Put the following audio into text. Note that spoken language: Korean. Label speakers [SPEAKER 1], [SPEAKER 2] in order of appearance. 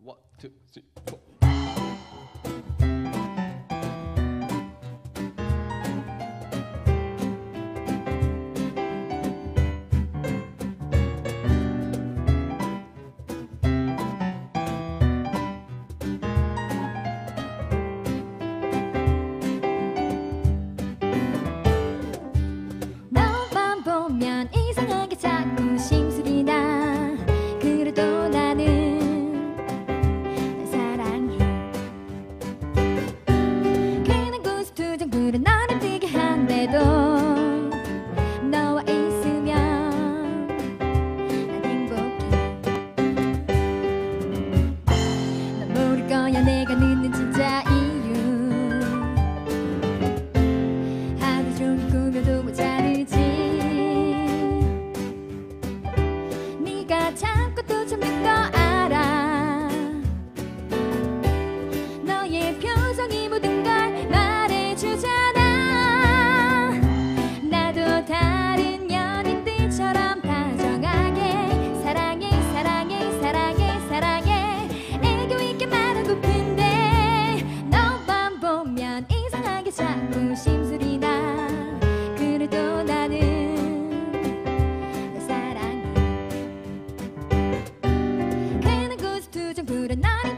[SPEAKER 1] 원, 투, 쓰리, 포.
[SPEAKER 2] 너만 보면 이상하게 자꾸 심술이 나. 그래도 나는 널 사랑해. 괜한 구습 투정부려 너를 뛰게 한데도 너와 있으면 난 행복해. 넌 모를 거야 내가 늦는 진짜 이유. 하루 종일 꾸며도 모자르지. 네가 참고 또 참는 거 알아. 너의 표정이 모든 걸 말해주잖아. 나도 다른 연인들처럼 다정하게 사랑해 사랑해 사랑해 사랑해 애교 있게 말하고픈데 너만 보면 이상하게 자꾸 심술이 나. 그래도 나는 널 사랑해. 괜한 구습 투정 부려 나를